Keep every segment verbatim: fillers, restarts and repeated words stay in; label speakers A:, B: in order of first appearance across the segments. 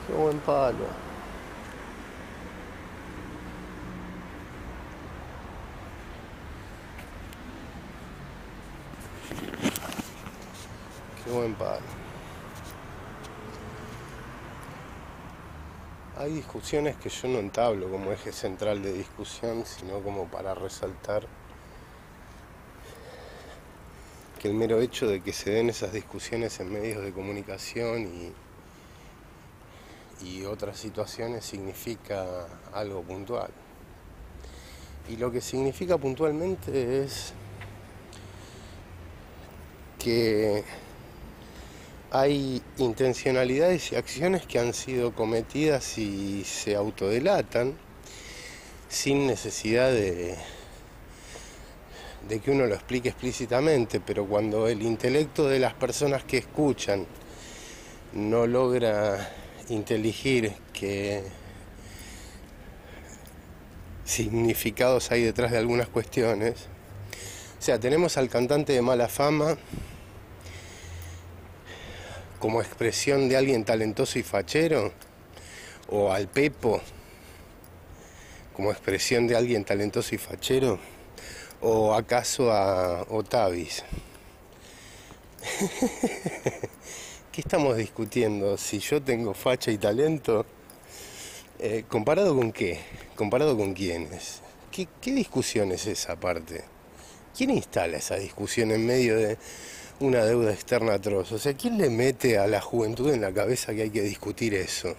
A: Qué buen palo. Qué buen palo. Hay discusiones que yo no entablo como eje central de discusión, sino como para resaltar que el mero hecho de que se den esas discusiones en medios de comunicación y, y otras situaciones significa algo puntual. Y lo que significa puntualmente es que hay intencionalidades y acciones que han sido cometidas y se autodelatan sin necesidad de, de que uno lo explique explícitamente, pero cuando el intelecto de las personas que escuchan no logra inteligir qué significados hay detrás de algunas cuestiones. O sea, tenemos al cantante de mala fama como expresión de alguien talentoso y fachero, o al Pepo como expresión de alguien talentoso y fachero, o acaso a Otavis. ¿Qué estamos discutiendo? Si yo tengo facha y talento, eh, ¿comparado con qué? ¿Comparado con quiénes? ¿Qué, qué discusión es esa parte? ¿Quién instala esa discusión en medio de una deuda externa atroz? O sea, ¿quién le mete a la juventud en la cabeza que hay que discutir eso?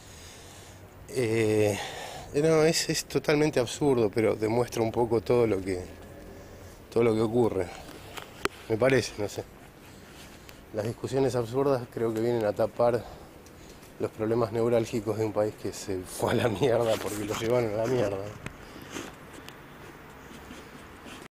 A: Eh, no, es, es totalmente absurdo, pero demuestra un poco todo lo que todo lo que ocurre. Me parece, no sé. Las discusiones absurdas creo que vienen a tapar los problemas neurálgicos de un país que se fue a la mierda porque lo llevaron a la mierda.